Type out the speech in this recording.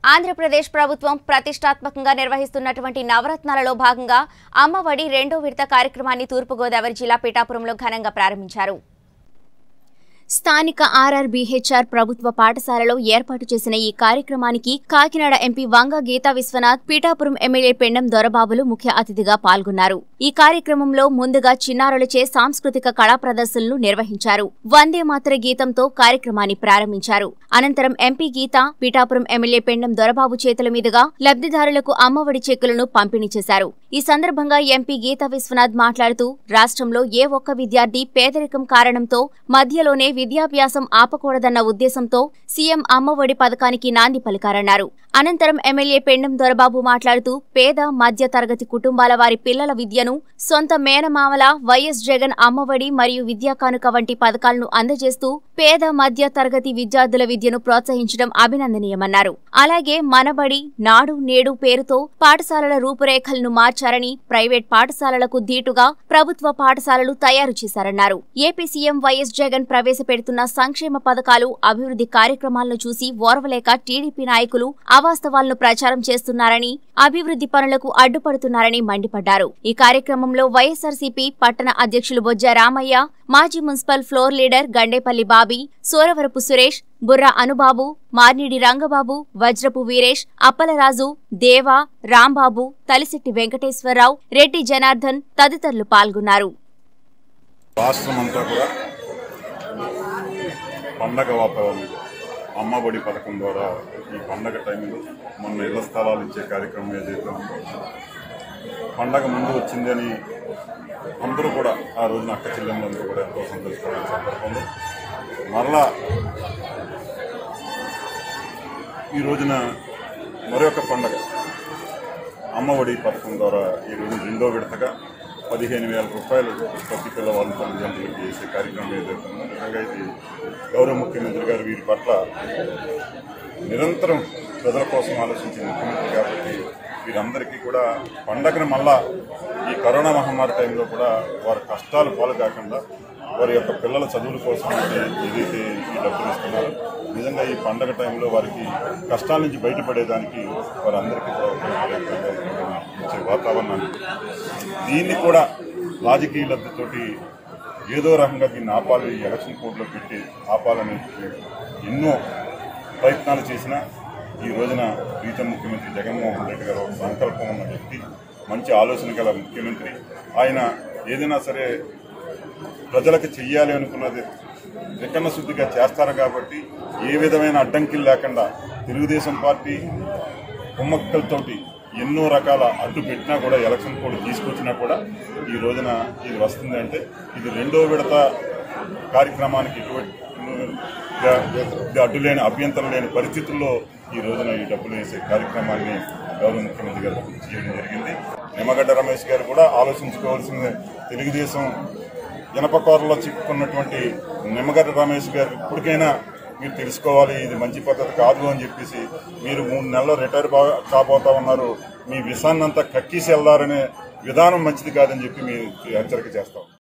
ఆంధ్రప్రదేశ్ ప్రభుత్వం ప్రతిష్టాత్మకంగా నిర్వహిస్తున్నటువంటి నవరత్నాలలో భాగంగా అమ్మఒడి రెండో విడత కార్యక్రమాన్ని తూర్పుగోదావరి జిల్లా పిఠాపురంలో ఘనంగా ప్రారంభించారు. స్థానిక ఆర్ఆర్బీహెచ్ఆర్ ప్రభుత్వ పాఠశాలలో ఏర్పాటు చేసిన ఈ కార్యక్రమానికి కాకినాడ ఎంపీ వంగ గీతా విశ్వనాథ్, పిఠాపురం ఎమ్మెల్యే పెండం దొరబాబులు ముఖ్య అతిథిగా పాల్గొన్నారు. ఈ కార్యక్రమంలో ముందుగా చిన్నారులచే సాంస్కృతిక కళా ప్రదర్శనలు నిర్వహించారు. వందే మాతర గీతంతో కార్యక్రమాన్ని ప్రారంభించారు. అనంతరం ఎంపీ గీత, పిఠాపురం ఎమ్మెల్యే పెండం దొరబాబు చేతుల మీదుగా లబ్ధిదారులకు అమ్మఒడి చెక్కులను పంపిణీ చేశారు. ఈ సందర్భంగా ఎంపీ గీతా విశ్వనాథ్ మాట్లాడుతూ, రాష్ట్రంలో ఏ ఒక్క విద్యార్థి పేదరికం కారణంతో మధ్యలోనే విద్యాభ్యాసం ఆపకూడదన్న ఉద్దేశంతో సీఎం అమ్మఒడి పథకానికి నాంది పలికారన్నారు. అనంతరం ఎమ్మెల్యే పెండం దొరబాబు మాట్లాడుతూ, పేద మధ్య తరగతి కుటుంబాల వారి పిల్లల విద్యను సొంత మేనమామల వైఎస్ జగన్ అమ్మఒడి మరియు విద్యా కానుక వంటి పథకాలను అందజేస్తూ పేద మధ్య తరగతి విద్యార్థుల విద్యను ప్రోత్సహించడం అభినందనీయమన్నారు. అలాగే మనబడి, నాడు నేడు పేరుతో పాఠశాలల రూపురేఖలను మార్చారని, ప్రైవేట్ పాఠశాలలకు ధీటుగా ప్రభుత్వ పాఠశాలలు తయారు చేశారన్నారు. ఏపీ సీఎం వైఎస్ జగన్ ప్రవేశపెడుతున్న సంక్షేమ పథకాలు, అభివృద్ధి కార్యక్రమాలను చూసి ఓర్వలేక టీడీపీ నాయకులు అవాస్తవాలను ప్రచారం చేస్తున్నారని, అభివృద్ధి పనులకు అడ్డుపడుతున్నారని మండిపడ్డారు. ఈ కార్యక్రమంలో వైఎస్ఆర్సీపీ పట్టణ అధ్యక్షులు బొజ్జ రామయ్య, మాజీ municipal floor leader Gandepalli Bobby, Soravarapu Suresh, Burra Anubabu, Marnidi Rangababu, వజ్రపు వీరేష్, అప్పలరాజు, దేవా, రాంబాబు, తలిశెట్టి వెంకటేశ్వరరావు, రెడ్డి జనార్దన్ తదితరులు పాల్గొన్నారు. పండగ వాతావరణం అమ్మఒడి పథకం ద్వారా ఈ పండగ టైంలో మొన్న ఇళ్ల స్థలాలు ఇచ్చే కార్యక్రమం ఏదైతే ఉందో, పండగ ముందు వచ్చింది అని అందరూ కూడా ఆ రోజున అక్క చెల్లెమ్మలందరూ కూడా ఎంతో సంతోషపడే సందర్భంలో మరలా ఈ రోజున మరొక పండగ అమ్మఒడి పథకం ద్వారా ఈరోజు రెండో విడతగా 15,000 రూపాయలు ప్రతి పిల్లవాళ్ళ తల్లిదండ్రులకు చేసే కార్యక్రమం ఏదైతే ఉందో, నిజంగా ఇది గౌరవ ముఖ్యమంత్రి గారు వీరి పట్ల నిరంతరం ప్రజల కోసం ఆలోచించే ముఖ్యమంత్రి కాబట్టి వీరందరికీ కూడా పండగను మళ్ళా ఈ కరోనా మహమ్మారి టైంలో కూడా వారి కష్టాలు పాలు కాకుండా వారి యొక్క పిల్లల చదువుల కోసం ఏదైతే ఈ డబ్బులు ఇస్తున్నారో, నిజంగా ఈ పండగ టైంలో వారికి కష్టాల నుంచి బయటపడేదానికి వారందరికీ కూడా ఇచ్చే వాతావరణాన్ని, దీన్ని కూడా రాజకీయ లబ్ధితోటి ఏదో రకంగా దీన్ని ఆపాలి, ఎలక్షన్ కోడ్లో పెట్టి ఆపాలని ఎన్నో ప్రయత్నాలు చేసినా ఈ రోజున ప్రీతం ముఖ్యమంత్రి జగన్మోహన్ రెడ్డి గారు సంకల్పం ఉన్న వ్యక్తి, మంచి ఆలోచన గల ముఖ్యమంత్రి. ఆయన ఏదైనా సరే ప్రజలకు చెయ్యాలి అనుకున్నది త్రికరణ శుద్ధిగా చేస్తారు కాబట్టి ఏ విధమైన అడ్డంకిలు లేకుండా తెలుగుదేశం పార్టీ కుమ్మక్కలతోటి ఎన్నో రకాల అడ్డు పెట్టినా కూడా ఎలక్షన్ కోడ్ తీసుకొచ్చినా కూడా ఈ రోజున ఇది వస్తుందంటే ఇది రెండో విడత కార్యక్రమానికి ఎటువంటి అడ్డు లేని అభ్యంతరం లేని పరిస్థితుల్లో ఈ రోజున ఈ డబ్బులు వేసే కార్యక్రమాన్ని గౌరవ ముఖ్యమంత్రి గారు చేయడం జరిగింది. నిమ్మగడ్డ రమేష్ గారు కూడా ఆలోచించుకోవాల్సిందే. తెలుగుదేశం ఇనపకోరలో చిక్కుకున్నటువంటి నిమ్మగడ్డ రమేష్ గారు ఇప్పటికైనా మీరు తెలుసుకోవాలి, ఇది మంచి పద్ధతి కాదు అని చెప్పేసి, మీరు 3 నెలల్లో రిటైర్ కాబోతా ఉన్నారు, మీ విషాన్నంతా కక్కేసి వెళ్లారనే విధానం మంచిది కాదని చెప్పి మేము హెచ్చరిక చేస్తాం.